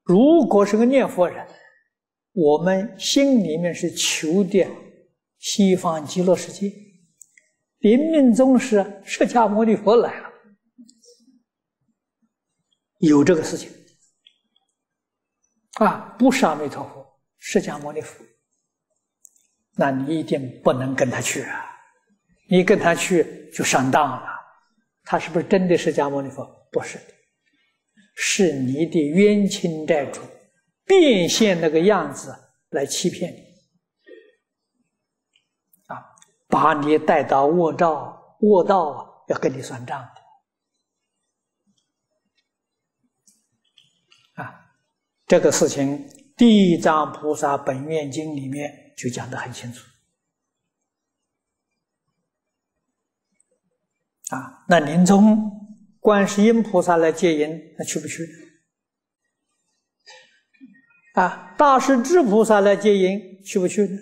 如果是个念佛人，我们心里面是求的西方极乐世界，临命终时释迦牟尼佛来了，有这个事情啊，不是阿弥陀佛，释迦牟尼佛，那你一定不能跟他去啊！你跟他去就上当了。他是不是真的释迦牟尼佛？不是的，是你的冤亲债主变现那个样子来欺骗你啊，把你带到卧道要跟你算账的啊。这个事情《地藏菩萨本愿经》里面就讲得很清楚啊。那临终观世音菩萨来接引，那去不去啊？大势至菩萨来接引，去不去呢？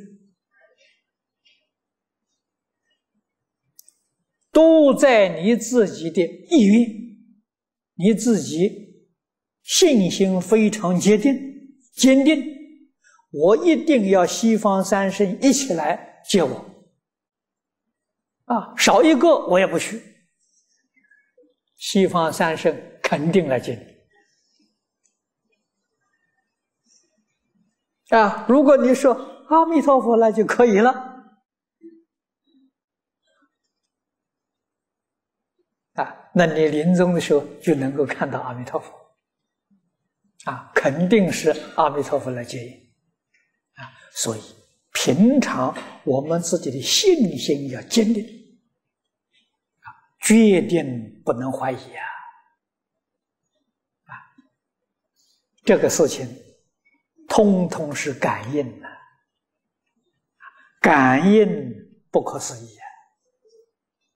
都在你自己的意愿，你自己信心非常坚定，我一定要西方三圣一起来接我啊，少一个我也不去，西方三圣肯定来接你啊。如果你说阿弥陀佛来就可以了啊，那你临终的时候就能够看到阿弥陀佛啊，肯定是阿弥陀佛来接引啊。所以平常我们自己的信心要坚定啊，决定不能怀疑啊。这个事情通通是感应啊，感应不可思议啊。